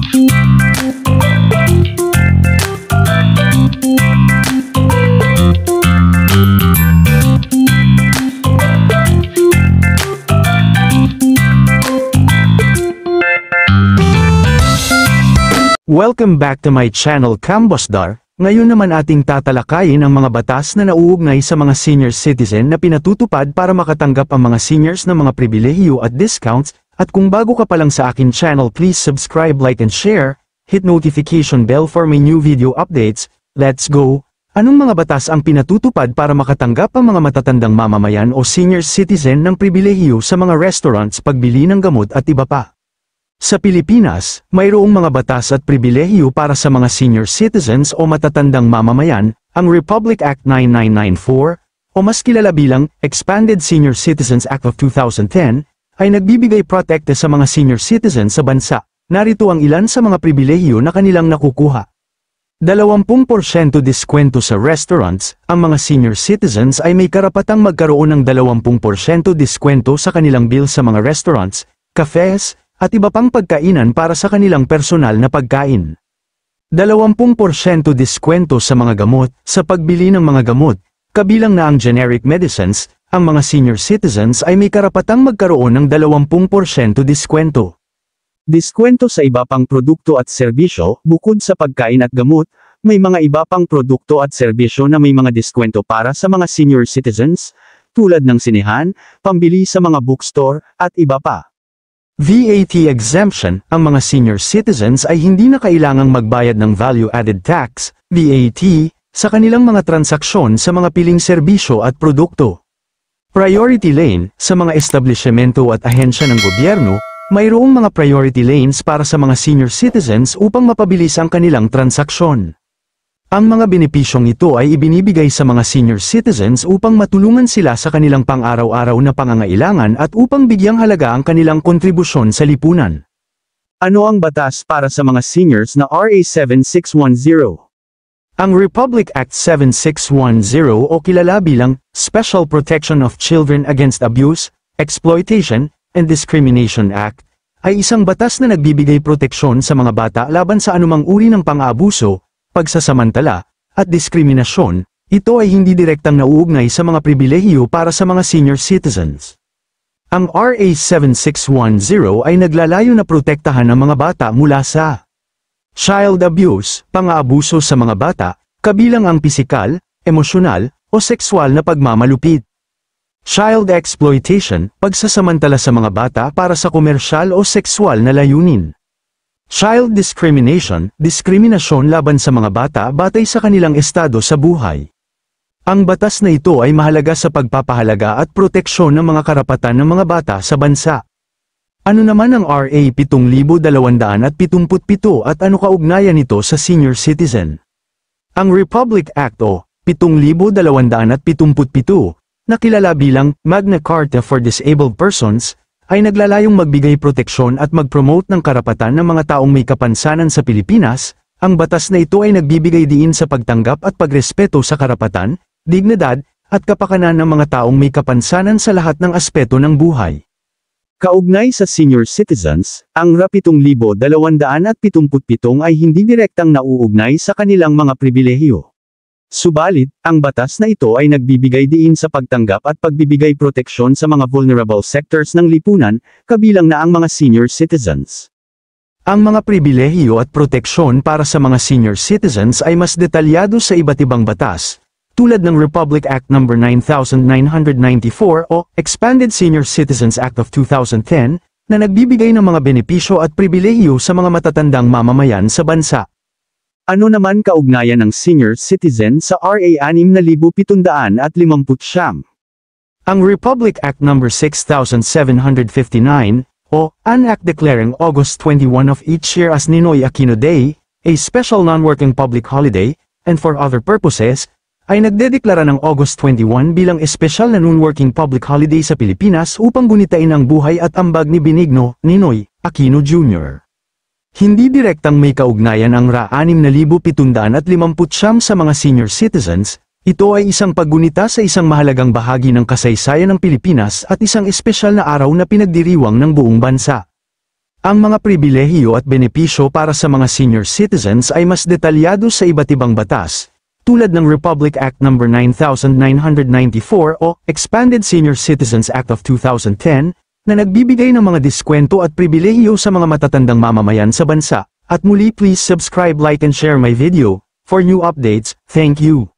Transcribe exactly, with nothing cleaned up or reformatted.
Welcome back to my channel Kambosdar. Ngayon naman ating tatalakayin ang mga batas na nauugnay sa mga senior citizen na pinatutupad para makatanggap ang mga seniors ng mga pribilehiyo at discounts. At kung bago ka pa lang sa akin channel, please subscribe, like and share. Hit notification bell for my new video updates. Let's go! Anong mga batas ang pinatutupad para makatanggap ang mga matatandang mamamayan o senior citizen ng pribilehiyo sa mga restaurants, pagbili ng gamot at iba pa? Sa Pilipinas, mayroong mga batas at pribilehiyo para sa mga senior citizens o matatandang mamamayan, ang Republic Act nine nine nine four, o mas kilala bilang Expanded Senior Citizens Act of two thousand ten, ay nagbibigay protekte sa mga senior citizens sa bansa. Narito ang ilan sa mga pribilehiyo na kanilang nakukuha. dalawampu porsyento diskwento sa restaurants. Ang mga senior citizens ay may karapatang magkaroon ng dalawampu porsyento diskwento sa kanilang bill sa mga restaurants, cafes, at iba pang pagkainan para sa kanilang personal na pagkain. dalawampu porsyento diskwento sa mga gamot. Sa pagbili ng mga gamot, kabilang na ang generic medicines, ang mga senior citizens ay may karapatang magkaroon ng dalawampu porsyento diskwento. Diskwento sa iba pang produkto at serbisyo. Bukod sa pagkain at gamot, may mga iba pang produkto at serbisyo na may mga diskwento para sa mga senior citizens, tulad ng sinehan, pambili sa mga bookstore, at iba pa. V A T exemption. Ang mga senior citizens ay hindi na kailangang magbayad ng value-added tax, V A T, sa kanilang mga transaksyon sa mga piling serbisyo at produkto. Priority lane. Sa mga establishmento at ahensya ng gobyerno, mayroong mga priority lanes para sa mga senior citizens upang mapabilis ang kanilang transaksyon. Ang mga benepisyong ito ay ibinibigay sa mga senior citizens upang matulungan sila sa kanilang pang-araw-araw na pangangailangan at upang bigyang halaga ang kanilang kontribusyon sa lipunan. Ano ang batas para sa mga seniors na R A seven six one zero? Ang Republic Act seven six one zero o kilala bilang Special Protection of Children Against Abuse, Exploitation, and Discrimination Act, ay isang batas na nagbibigay proteksyon sa mga bata laban sa anumang uri ng pang-aabuso, pagsasamantala, at diskriminasyon. Ito ay hindi direktang nauugnay sa mga pribilehiyo para sa mga senior citizens. Ang R A seven six one zero ay naglalayo na protektahan ang mga bata mula sa child abuse, pang-aabuso sa mga bata, kabilang ang pisikal, emosyonal, o sexual na pagmamalupit. Child exploitation, pagsasamantala sa mga bata para sa komersyal o sexual na layunin. Child discrimination, diskriminasyon laban sa mga bata batay sa kanilang estado sa buhay. Ang batas na ito ay mahalaga sa pagpapahalaga at proteksyon ng mga karapatan ng mga bata sa bansa. Ano naman ang R A seven thousand two hundred seventy-seven at ano kaugnayan nito sa senior citizen? Ang Republic Act o seven thousand two hundred seventy-seven, na kilala bilang Magna Carta for Disabled Persons, ay naglalayong magbigay proteksyon at mag-promote ng karapatan ng mga taong may kapansanan sa Pilipinas. Ang batas na ito ay nagbibigay diin sa pagtanggap at pagrespeto sa karapatan, dignidad, at kapakanan ng mga taong may kapansanan sa lahat ng aspeto ng buhay. Kaugnay sa senior citizens, ang R A seven thousand two hundred seventy-seven ay hindi direktang nauugnay sa kanilang mga pribilehiyo. Subalit, ang batas na ito ay nagbibigay diin sa pagtanggap at pagbibigay proteksyon sa mga vulnerable sectors ng lipunan, kabilang na ang mga senior citizens. Ang mga pribilehiyo at proteksyon para sa mga senior citizens ay mas detalyado sa iba't ibang batas, tulad ng Republic Act number nine nine nine four o Expanded Senior Citizens Act of two thousand ten, na nagbibigay ng mga benepisyo at pribilehiyo sa mga matatandang mamamayan sa bansa. Ano naman kaugnayan ng senior citizen sa R A six thousand seven hundred fifty-nine? Ang Republic Act number six seven five nine, o an act declaring August twenty-first of each year as Ninoy Aquino Day, a special non-working public holiday, and for other purposes, ay nagdedeklara ng August twenty-first bilang espesyal na non-working public holiday sa Pilipinas upang gunitain ang buhay at ambag ni Benigno Ninoy Aquino Junior Hindi direktang may kaugnayan ang R A six thousand seven hundred fifty-nine sa mga senior citizens. Ito ay isang paggunita sa isang mahalagang bahagi ng kasaysayan ng Pilipinas at isang espesyal na araw na pinagdiriwang ng buong bansa. Ang mga pribilehiyo at benepisyo para sa mga senior citizens ay mas detalyado sa iba't ibang batas, tulad ng Republic Act number nine thousand nine hundred ninety-four o Expanded Senior Citizens Act of two thousand ten, na nagbibigay ng mga diskwento at pribilehiyo sa mga matatandang mamamayan sa bansa. At muli, please subscribe, like and share my video. For new updates, thank you.